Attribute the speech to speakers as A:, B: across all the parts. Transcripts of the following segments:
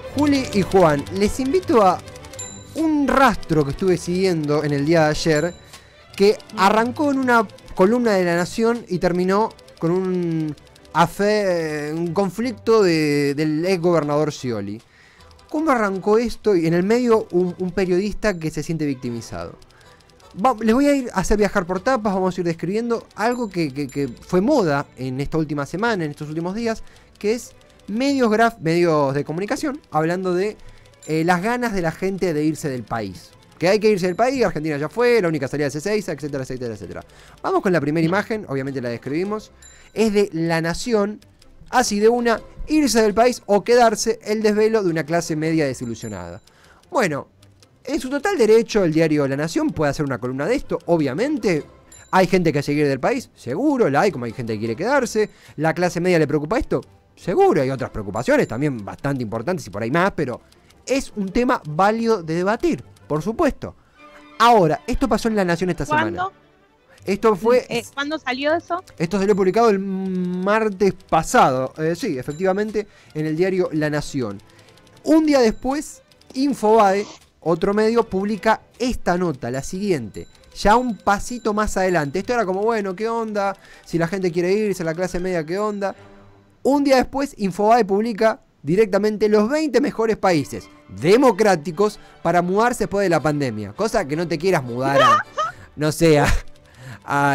A: Juli y Juan, les invito a un rastro que estuve siguiendo en el día de ayer, que arrancó en una columna de La Nación y terminó con un conflicto del ex gobernador Scioli. ¿Cómo arrancó esto? Y en el medio un periodista que se siente victimizado. Les voy a hacer viajar por tapas, vamos a ir describiendo algo que fue moda en esta última semana, en estos últimos días, que es medios de comunicación hablando de las ganas de la gente de irse del país. Que hay que irse del país, Argentina ya fue, la única salida es Ezeiza, etcétera, etcétera, etcétera. Vamos con la primera imagen, obviamente la describimos. Es de La Nación, así de una, irse del país o quedarse, el desvelo de una clase media desilusionada. Bueno, en su total derecho el diario La Nación puede hacer una columna de esto, obviamente. Hay gente que quiere ir del país, seguro, la hay, como hay gente que quiere quedarse. ¿La clase media le preocupa esto? Seguro, hay otras preocupaciones también bastante importantes y por ahí más, pero es un tema válido de debatir, por supuesto. Ahora, esto pasó en La Nación esta semana. Esto fue...
B: ¿Cuándo salió eso?
A: Esto salió publicado el martes pasado. Sí, efectivamente, en el diario La Nación. Un día después, Infobae, otro medio, publica esta nota, la siguiente. Ya un pasito más adelante. Esto era como, bueno, ¿qué onda? Si la gente quiere irse, la clase media, ¿qué onda? Un día después, Infobae publica directamente los 20 mejores países democráticos para mudarse después de la pandemia. Cosa que no te quieras mudar a, no sé, la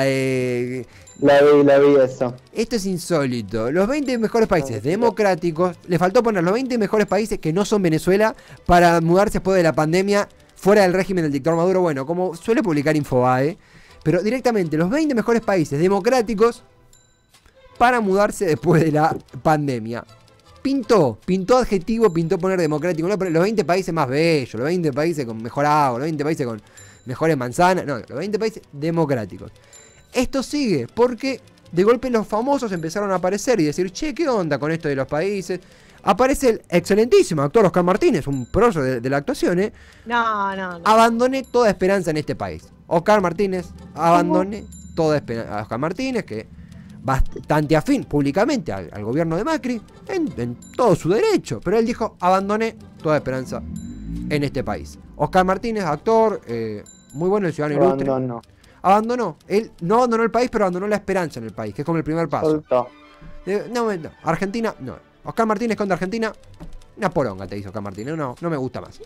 A: vi eso. Esto es insólito. Los 20 mejores países democráticos. Le faltó poner los 20 mejores países que no son Venezuela para mudarse después de la pandemia fuera del régimen del dictador Maduro. Bueno, como suele publicar Infobae, pero directamente los 20 mejores países democráticos para mudarse después de la pandemia. Pintó adjetivo, pintó poner democrático. No, pero los 20 países más bellos, los 20 países con mejor agua, los 20 países con mejores manzanas. No, los 20 países democráticos. Esto sigue porque de golpe los famosos empezaron a aparecer y decir, che, ¿qué onda con esto de los países? Aparece el excelentísimo actor Oscar Martínez, un proso de la actuación, ¿eh?
B: No.
A: Abandoné toda esperanza en este país. Oscar Martínez, abandoné toda esperanza. Oscar Martínez, que bastante afín públicamente al gobierno de Macri, en todo su derecho. Pero él dijo, abandoné toda esperanza en este país. Oscar Martínez, actor, muy bueno, el ciudadano ilustre. Abandonó. Él no abandonó el país, pero abandonó la esperanza en el país, que es como el primer paso. No. Argentina, no. Oscar Martínez contra Argentina, una poronga te hizo Oscar Martínez. No me gusta más.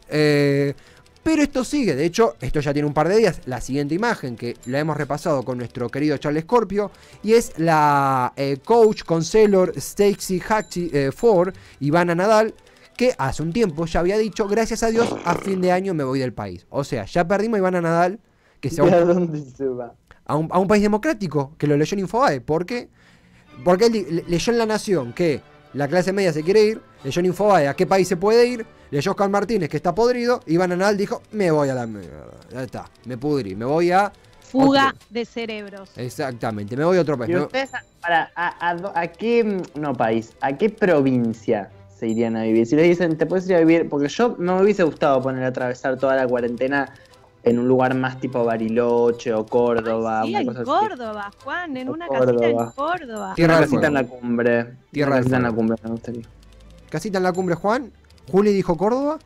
A: Pero esto sigue. De hecho, esto ya tiene un par de días. La siguiente imagen, que la hemos repasado con nuestro querido Charles Scorpio, y es la coach, counselor Stacey Ford, Ivana Nadal, que hace un tiempo ya había dicho, gracias a Dios, a fin de año me voy del país. O sea, ya perdimos a Ivana Nadal, que se va a un país democrático, que lo leyó en Infobae. ¿Por qué? Porque él leyó en La Nación que la clase media se quiere ir, leyó en Infobae a qué país se puede ir, leyó Oscar Martínez que está podrido, Ivana Nadal dijo, me voy a la mierda, ya está, me pudrí, me voy a...
B: Fuga de cerebros.
A: Exactamente, me voy a otro país.
C: ¿Y ustedes a qué, no país, a qué provincia se irían a vivir? Si les dicen, te puedes ir a vivir, porque yo no me hubiese gustado poner a atravesar toda la cuarentena en un lugar más tipo Bariloche o Córdoba.
B: Sí, en Córdoba, así. Juan, en una casita en Córdoba.
C: Tierra de casita en la cumbre.
A: Tierra
C: casita en la cumbre, me gustaría.
A: Casita en la cumbre, Juan. Juli dijo Córdoba.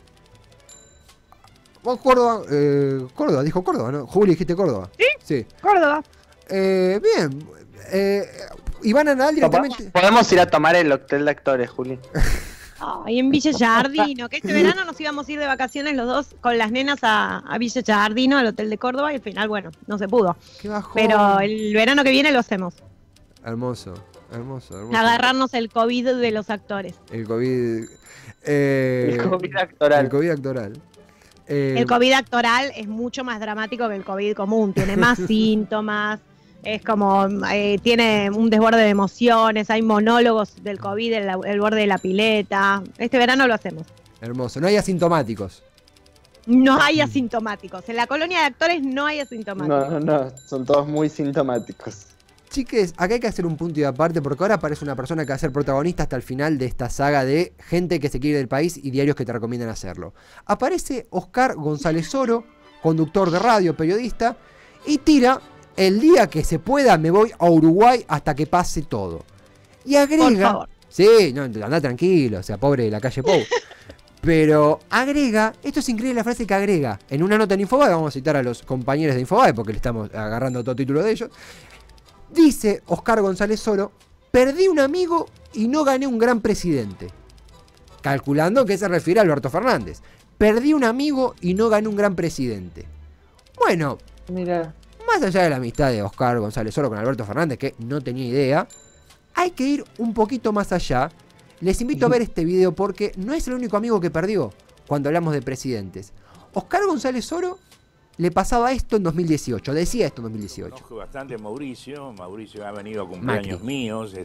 A: Vos Córdoba, dijo Córdoba, ¿no? Juli, dijiste Córdoba.
B: Sí. Córdoba.
A: Bien. Ivana Nadal directamente...
C: Podemos ir a tomar el hotel de actores, Juli.
B: Y en Villa Giardino, que este verano nos íbamos a ir de vacaciones los dos con las nenas a Villa Giardino, al hotel de Córdoba, y al final, bueno, no se pudo.
A: Qué bajón.
B: Pero el verano que viene lo hacemos.
A: Hermoso.
B: Agarrarnos el COVID de los actores.
A: El COVID...
C: el COVID actoral.
A: El COVID actoral.
B: El COVID actoral es mucho más dramático que el COVID común, tiene más síntomas. Es como, tiene un desborde de emociones, hay monólogos del COVID, el borde de la pileta. Este verano lo hacemos.
A: Hermoso, no hay asintomáticos.
B: No hay asintomáticos. En la colonia de actores no hay asintomáticos.
C: No, son todos muy sintomáticos.
A: Chiques, acá hay que hacer un punto y aparte porque ahora aparece una persona que va a ser protagonista hasta el final de esta saga de gente que se quiere ir del país y diarios que te recomiendan hacerlo. Aparece Oscar González Oro, conductor de radio, periodista, y tira... El día que se pueda me voy a Uruguay hasta que pase todo. Y agrega, Sí, no, anda tranquilo, o sea, pobre de la calle Pou. Pero agrega, esto es increíble la frase que agrega, en una nota en Infobae, vamos a citar a los compañeros de Infobae porque le estamos agarrando todo título de ellos. Dice Oscar González Soro, perdí un amigo y no gané un gran presidente. Calculando que se refiere a Alberto Fernández. Perdí un amigo y no gané un gran presidente. Bueno,
C: Mira.
A: más allá de la amistad de Oscar González Soro con Alberto Fernández, que no tenía idea, hay que ir un poquito más allá. Les invito a ver este video porque no es el único amigo que perdió cuando hablamos de presidentes. Oscar González Soro le pasaba esto en 2018, decía esto en 2018.
D: Conozco bastante a Mauricio. Mauricio ha venido a cumpleaños míos,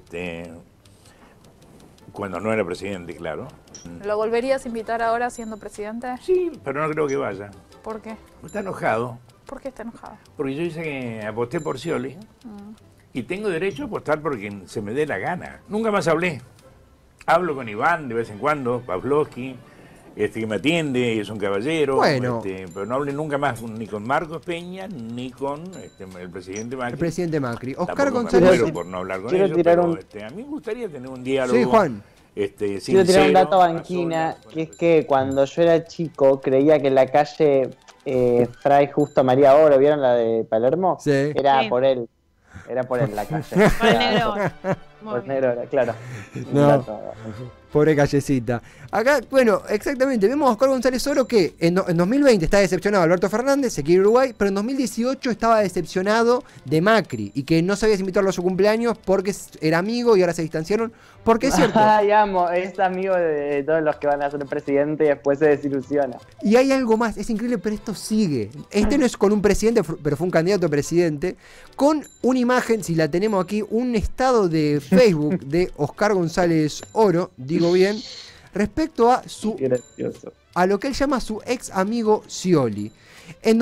D: cuando no era presidente, claro.
E: ¿Lo volverías a invitar ahora siendo presidente?
D: Sí, pero no creo que vaya.
E: ¿Por qué?
D: Está enojado,
E: ¿Por qué está enojado?
D: porque yo dice que aposté por Scioli y tengo derecho a apostar por quien se me dé la gana. Nunca más hablé. Hablo con Iván de vez en cuando, Pavlovsky, que me atiende y es un caballero.
A: Bueno.
D: Pero no hablé nunca más ni con Marcos Peña ni con el presidente Macri.
A: El presidente Macri. Oscar
D: Tampoco
A: González
D: me muero
A: Soro.
D: por no hablar con
C: Quiero
D: ellos,
C: tirar
D: pero a mí me gustaría tener un diálogo.
A: Sí, Juan.
C: Quiero
D: Quiero
C: tirar un dato banquina, que es que cuando yo era chico creía que la calle Fray Justo María Oro, ¿vieron la de Palermo?
A: Sí.
C: Era
B: Sí.
C: por él. Era por él la calle.
B: Por el negro. Muy
C: Por
B: bien.
C: negro, claro.
A: No.
C: Un dato.
A: Pobre callecita. Acá, bueno, exactamente, vemos a Oscar González Soro que en 2020 está decepcionado de Alberto Fernández, se quiere Uruguay, pero en 2018 estaba decepcionado de Macri y que no sabía si invitarlo a su cumpleaños porque era amigo y ahora se distanciaron. Porque es cierto.
C: Ay, amo, es amigo de todos los que van a ser presidente y después se desilusiona.
A: Y hay algo más, es increíble, pero esto sigue. Este no es con un presidente, pero fue un candidato a presidente, con una imagen, si la tenemos aquí, un estado de Facebook de Oscar González Oro, digo bien, respecto a
C: Qué gracioso.
A: a lo que él llama su ex amigo Scioli. En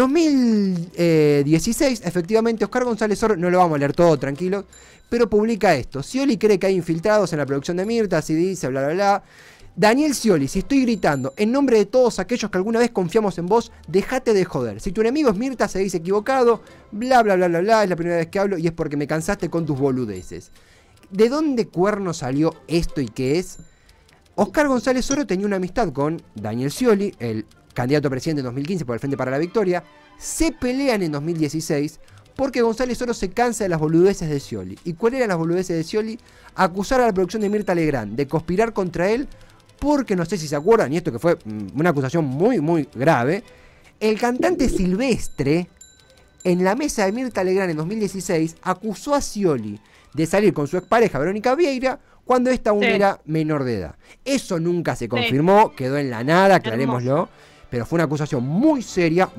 A: 2016, efectivamente, Oscar González Soro, no lo vamos a leer todo, tranquilo, pero publica esto. Scioli cree que hay infiltrados en la producción de Mirta, así dice, bla, bla, bla. Daniel Scioli, si estoy gritando en nombre de todos aquellos que alguna vez confiamos en vos, dejate de joder. Si tu enemigo es Mirta, seguís equivocado, bla, bla, bla, bla, bla, es la primera vez que hablo y es porque me cansaste con tus boludeces. ¿De dónde cuerno salió esto y qué es? Oscar González Soro tenía una amistad con Daniel Scioli, el candidato a presidente en 2015 por el Frente para la Victoria. Se pelean en 2016 porque González Soro se cansa de las boludeces de Scioli. ¿Y cuáles eran las boludeces de Scioli? Acusar a la producción de Mirta Legrand de conspirar contra él porque, no sé si se acuerdan, y esto que fue una acusación muy, muy grave, el cantante Silvestre, en la mesa de Mirta Legrand en 2016, acusó a Scioli de salir con su expareja Verónica Vieira cuando esta aún era menor de edad. Eso nunca se confirmó, quedó en la nada, aclarémoslo, pero fue una acusación muy seria,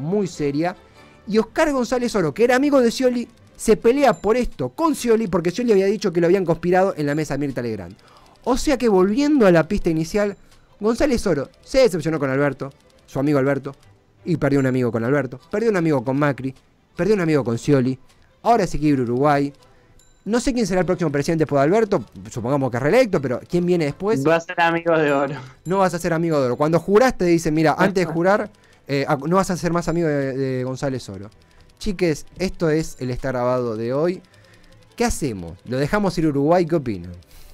A: y Oscar González Soro, que era amigo de Scioli, se pelea por esto con Scioli porque Scioli había dicho que lo habían conspirado en la mesa de Mirta Legrand. O sea que volviendo a la pista inicial, González Soro se decepcionó con Alberto, su amigo Alberto, y perdió un amigo con Alberto, perdió un amigo con Macri, perdió un amigo con Scioli, ahora se quiere Uruguay. No sé quién será el próximo presidente después de Alberto, supongamos que es reelecto, pero ¿quién viene después?
C: Va a ser amigo de oro.
A: No vas a ser amigo de Oro. Cuando juraste, dicen, mira, antes de jurar, no vas a ser más amigo de González Soro. Chiques, esto es el Está Grabado de hoy. ¿Qué hacemos? ¿Lo dejamos ir a Uruguay? ¿Qué opinan?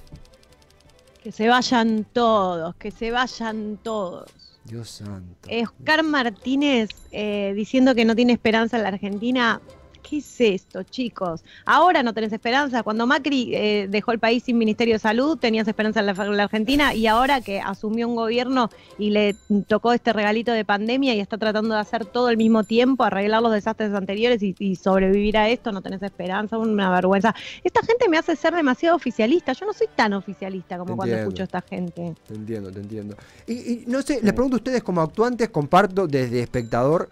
B: Que se vayan todos, que se vayan todos.
A: Dios santo.
B: Oscar Martínez diciendo que no tiene esperanza en la Argentina. ¿Qué es esto, chicos? Ahora no tenés esperanza. Cuando Macri dejó el país sin Ministerio de Salud, tenías esperanza en la Argentina, y ahora que asumió un gobierno y le tocó este regalito de pandemia y está tratando de hacer todo al mismo tiempo, arreglar los desastres anteriores y sobrevivir a esto, no tenés esperanza, una vergüenza. Esta gente me hace ser demasiado oficialista. Yo no soy tan oficialista como cuando escucho a esta gente.
A: Te entiendo. Y no sé, les pregunto a ustedes como actuantes, comparto desde espectador.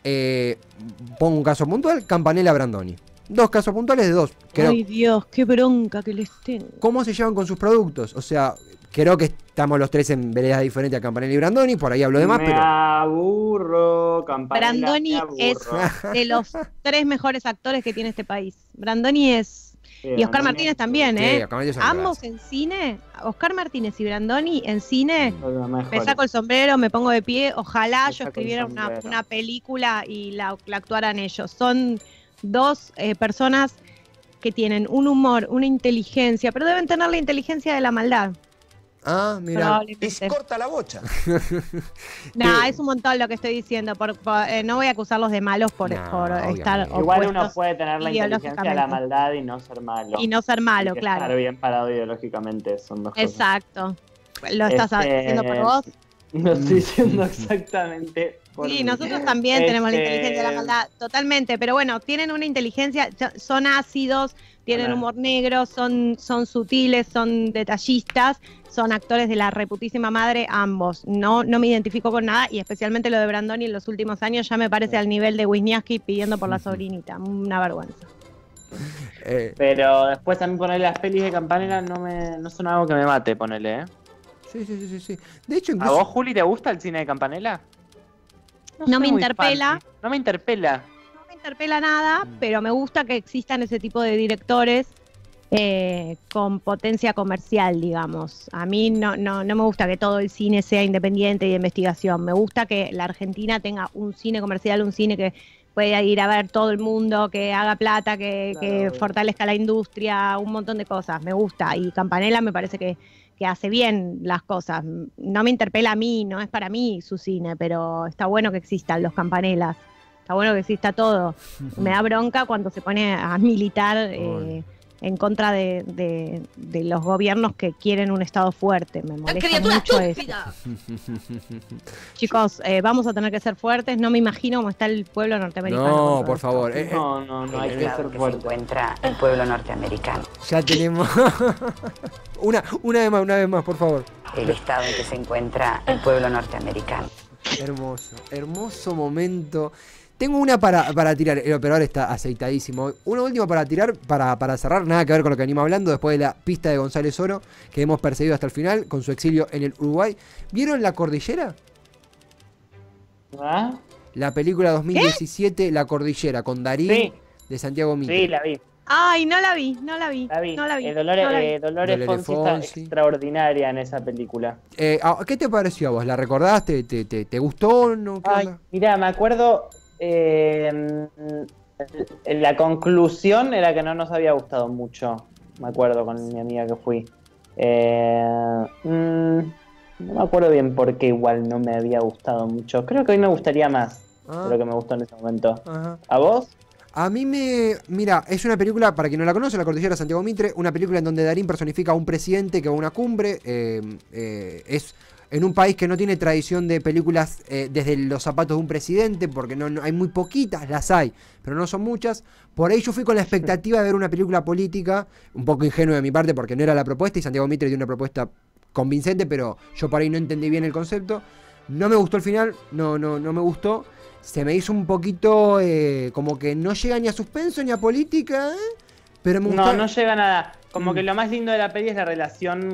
A: Pongo un caso puntual, Campanella Brandoni. Dos casos puntuales de dos.
B: Ay Dios, qué bronca que les tengo.
A: ¿Cómo se llevan con sus productos? O sea, creo que estamos los tres en veredas diferentes a Campanella y Brandoni, por ahí hablo de más,
C: me
A: pero...
C: aburro, Campanella.
B: Brandoni
C: me aburro.
B: es de los 3 mejores actores que tiene este país. Brandoni es... Y Oscar Martínez también,
A: Sí, Oscar Martínez es un
B: Ambos en cine, Oscar Martínez y Brandoni en cine,
C: Lo
B: me
C: mejor.
B: saco el sombrero, me pongo de pie. Ojalá
C: Me
B: yo
C: saco el
B: escribiera
C: sombrero.
B: una película y la actuaran ellos. Son dos personas que tienen un humor, una inteligencia, pero deben tener la inteligencia de la maldad.
A: Ah, mira.
B: Probablemente.
F: corta la bocha.
B: No, es un montón lo que estoy diciendo. No voy a acusarlos de malos por
A: No,
B: estar
A: obviamente.
C: Igual uno
B: opuestos
C: puede tener la inteligencia de la
B: ideológicamente.
C: maldad y no ser malo.
B: Y no ser malo,
C: Y que
B: claro.
C: Estar bien parado ideológicamente son dos cosas.
B: Exacto. ¿Lo estás
C: Este,
B: haciendo por vos?
C: Lo estoy diciendo exactamente por
B: Sí,
C: mí.
B: nosotros también tenemos la inteligencia de la maldad, totalmente, pero bueno, tienen una inteligencia, son ácidos, tienen
C: Hola.
B: humor negro, son sutiles, son detallistas, son actores de la reputísima madre, ambos. No me identifico con nada, y especialmente lo de Brandoni en los últimos años ya me parece al nivel de Wisniewski pidiendo por la sobrinita, una vergüenza.
C: Pero después a mí ponerle las pelis de Campanella no son algo que me mate, ponele, ¿eh?
A: Sí. De hecho,
C: ¿A
A: incluso...
C: vos, Juli, te gusta el cine de Campanella?
B: No
C: soy
B: me
C: muy
B: interpela.
C: fan. No me interpela.
B: No me interpela nada, pero me gusta que existan ese tipo de directores con potencia comercial, digamos. A mí no me gusta que todo el cine sea independiente y de investigación. Me gusta que la Argentina tenga un cine comercial, un cine que pueda ir a ver todo el mundo, que haga plata, que fortalezca la industria, un montón de cosas. Me gusta. Y Campanella me parece que hace bien las cosas. No me interpela a mí, no es para mí su cine, pero está bueno que existan los Campanelas. Está bueno que exista todo. Me da bronca cuando se pone a militar en contra de los gobiernos que quieren un Estado fuerte. Me molesta mucho eso. Chicos, vamos a tener que ser fuertes. No me imagino cómo está el pueblo norteamericano.
A: No, por favor.
C: No hay que ser
G: Se
C: fuerte.
G: encuentra el pueblo norteamericano.
A: Ya tenemos... una vez más, por favor.
G: El estado en que se encuentra el pueblo norteamericano.
A: Hermoso momento. Tengo una para tirar, el operador está aceitadísimo. Una última para tirar, para cerrar, nada que ver con lo que venimos hablando, después de la pista de González Oro, que hemos perseguido hasta el final, con su exilio en el Uruguay. ¿Vieron La Cordillera?
C: ¿Ah?
A: La película 2017, La Cordillera, con Darín,
C: Sí.
A: de Santiago Mitre.
C: Sí, la vi.
B: Ay, no la vi.
C: Dolores
A: Dolores
C: Fonsi
A: Fonsi.
C: está extraordinaria en esa película.
A: ¿Qué te pareció a vos? ¿La recordaste? ¿Te gustó? ¿No? ¿Qué
C: Ay,
A: onda?
C: mirá, me acuerdo. La conclusión era que no nos había gustado mucho. Me acuerdo con mi amiga que fui. No me acuerdo bien por qué igual no me había gustado mucho. Creo que hoy me gustaría más de lo que me gustó en ese momento.
A: Ajá.
C: ¿A vos?
A: A mí Mira, es una película, para quien no la conoce, La Cordillera de Santiago Mitre, una película en donde Darín personifica a un presidente que va a una cumbre. Es en un país que no tiene tradición de películas desde los zapatos de un presidente, porque no hay muy poquitas, las hay, pero no son muchas. Por ahí yo fui con la expectativa de ver una película política, un poco ingenuo de mi parte, porque no era la propuesta, y Santiago Mitre dio una propuesta convincente, pero yo por ahí no entendí bien el concepto. No me gustó el final, no me gustó. Se me hizo un poquito como que no llega ni a suspenso ni a política, pero me gustó.
C: No llega a nada. Como que lo más lindo de la peli es la relación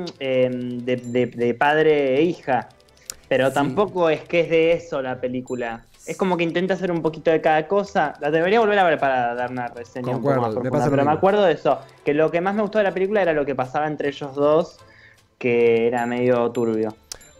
C: de padre e hija. Pero
A: Sí.
C: tampoco es que es de eso la película. Es como que intenta hacer un poquito de cada cosa. La debería volver a ver para dar una reseña un poco
A: Concuerdo,
C: más
A: me
C: profunda.
A: pasa lo
C: Pero me
A: mismo.
C: acuerdo de eso. Que lo que más me gustó de la película era lo que pasaba entre ellos dos, que era medio turbio.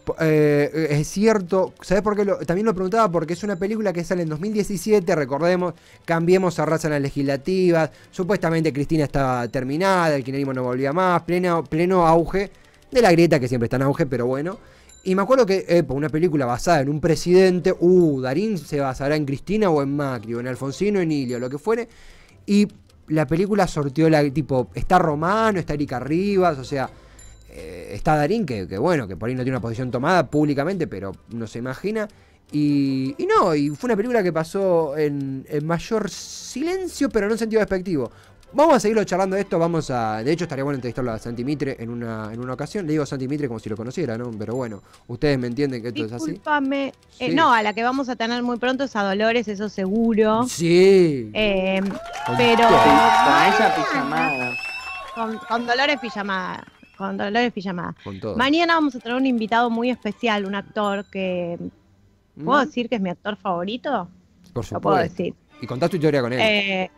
A: Es cierto, ¿sabes por qué? También lo preguntaba porque es una película que sale en 2017, recordemos, cambiemos a raza en las legislativas, supuestamente Cristina estaba terminada, el kirchnerismo no volvía más, pleno auge de la grieta que siempre está en auge, pero bueno. Y me acuerdo que una película basada en un presidente, Darín se basará en Cristina o en Macri, o en Alfonsino, en Ilio, lo que fuere, y la película sorteó tipo, está Romano, está Erika Rivas, o sea... está Darín, que bueno, que por ahí no tiene una posición tomada públicamente, pero no se imagina. Y fue una película que pasó en mayor silencio, pero no en sentido despectivo. Vamos a seguirlo charlando de esto, de hecho estaría bueno entrevistarlo a Santi Mitre en una ocasión. Le digo a Santi Mitre como si lo conociera, ¿no? Pero bueno, ustedes me entienden que esto es así.
B: Discúlpame.
A: Sí.
B: No, a la que vamos a tener muy pronto es a Dolores, eso seguro.
A: Sí.
B: Pero...
C: Con ella pijamada.
B: Con Dolores Pijamada. Con Dolores Pijamada.
A: Con todo.
B: Mañana vamos a tener un invitado muy especial, un actor que... ¿Puedo decir que es mi actor favorito?
A: Por
B: Lo puedo
A: supuesto.
B: decir.
A: Y contá tu historia con él.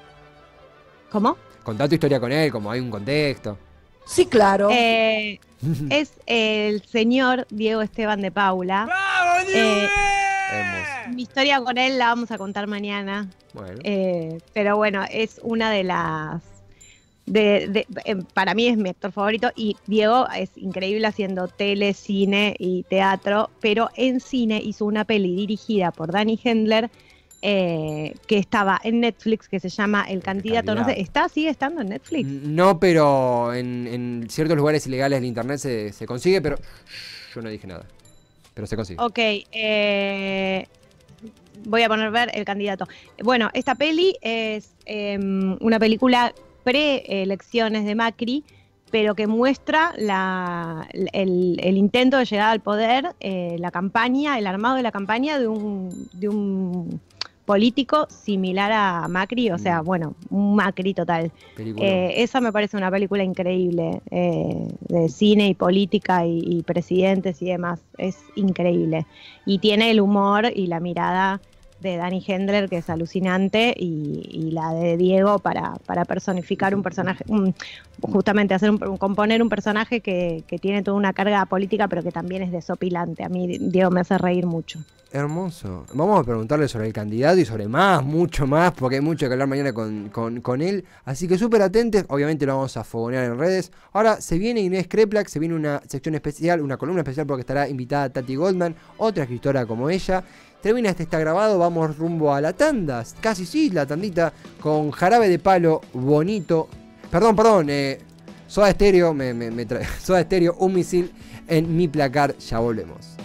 B: ¿Cómo?
A: Contá tu historia con él, como hay un contexto.
H: Sí, claro.
B: Es el señor Diego Esteban de Paula.
A: Hermoso.
B: Mi historia con él la vamos a contar mañana.
A: Bueno.
B: Pero bueno, es una de las Para mí es mi actor favorito y Diego es increíble haciendo tele, cine y teatro, pero en cine hizo una peli dirigida por Danny Hendler que estaba en Netflix, que se llama El Candidato. No sé, ¿sigue estando en Netflix?
A: No, pero en ciertos lugares ilegales del internet se consigue, pero yo no dije nada. Pero se consigue.
B: Ok, voy a poner ver El Candidato. Bueno, esta peli es una película pre-elecciones de Macri, pero que muestra el intento de llegar al poder, la campaña, el armado de la campaña de un político similar a Macri, o sea, bueno, un Macri total. Esa me parece una película increíble, de cine y política y presidentes y demás, es increíble. Y tiene el humor y la mirada de Danny Hendler, que es alucinante, y la de Diego para personificar un personaje, justamente componer un personaje que tiene toda una carga política, pero que también es desopilante. A mí Diego me hace reír mucho.
A: Hermoso. Vamos a preguntarle sobre el candidato y sobre mucho más, porque hay mucho que hablar mañana con él. Así que súper atentos, obviamente lo vamos a fogonear en redes. Ahora se viene Inés Kreplak, se viene una sección especial, una columna especial, porque estará invitada Tati Goldman, otra escritora como ella. Termina está grabado, vamos rumbo a la tanda, casi sí, la tandita, con Jarabe de Palo, Bonito. Perdón, Soda Stereo, Soda Stereo, Un Misil en Mi Placar, ya volvemos.